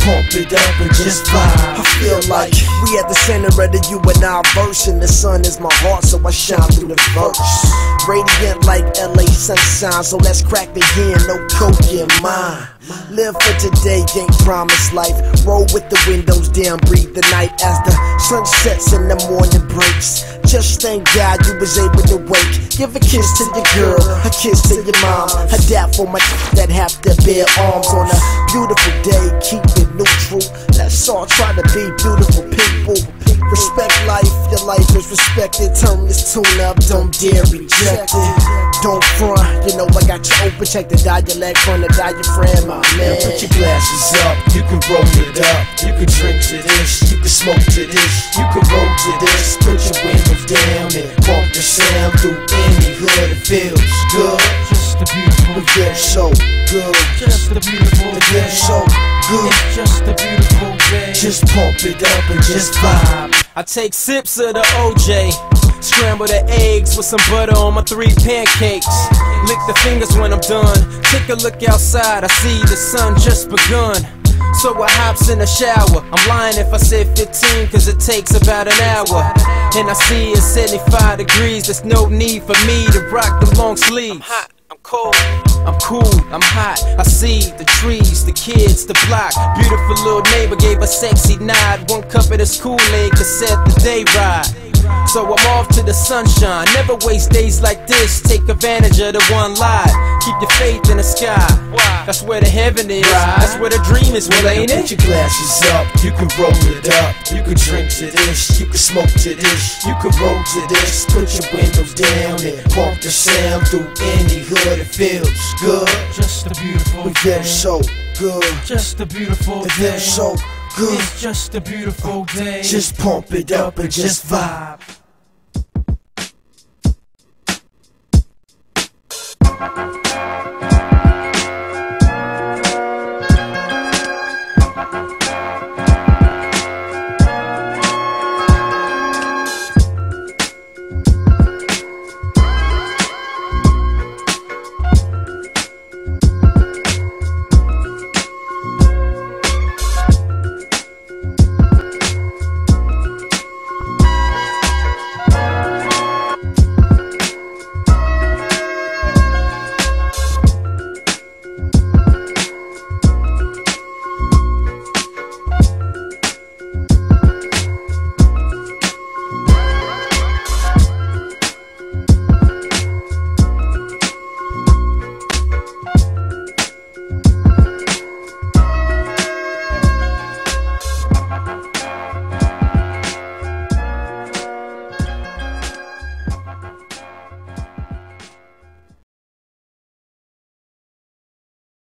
pump it up and just vibe. I feel like we at the center of the you and I verse, and the sun is my heart, so I shine through the verse. Radiant like LA sunshine, so let's crack the hen, no coke in mine. Live for today, ain't promised life. Roll with the windows down, breathe the night as the sun sets and the morning breaks. Just thank God you was able to wake. Give a kiss to your girl, a kiss to your mom, a dap for my that have to bear arms on a beautiful day. Keep it neutral, let's all try to be beautiful people. Respect life, your life is respected. Turn this tune up, don't dare reject it. Don't front, you know I got you open. Check the dialect from the diaphragm, my man. Put your glasses up, you can roll it up. You can drink to this, you can smoke to this, you can roll to this. Put your windows down and pump the sound through any hood. It feels good, Just a beautiful it feels so good. Just a beautiful It feels so good. It's just a beautiful day. Just pump it up and just vibe. I take sips of the OJ, scramble the eggs with some butter on my 3 pancakes. Lick the fingers when I'm done. Take a look outside, I see the sun just begun. So I hops in the shower. I'm lying if I say 15, cause it takes about an hour. And I see it's 75 degrees, there's no need for me to rock the long sleeves. I'm hot, I'm cold, I'm cool, I'm hot. I see the trees, the kids, the block. Beautiful little neighbor gave a sexy nod. 1 cup of this Kool-Aid could set the day right. So I'm off to the sunshine. Never waste days like this. Take advantage of the one lie. Keep your faith in the sky. That's where the heaven is. That's where the dream is. Well, ain't it? Put your glasses up, you can roll it up. You can drink to this, you can smoke to this, you can roll to this. Put your windows down and pump the sound through any hood. It feels good, Just a beautiful it feels day. so good. Just a beautiful It day. feels so good. It's just a beautiful day. Just pump it up and just vibe.